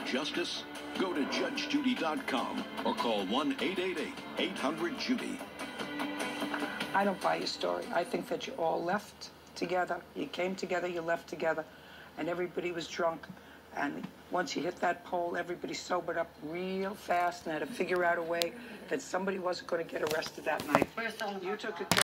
justice? Go to JudgeJudy.com or call 1-888-800-JUDY. I don't buy your story. I think that you all left together. You came together, you left together, and everybody was drunk. And once you hit that pole, everybody sobered up real fast and had to figure out a way that somebody wasn't going to get arrested that night. You took it.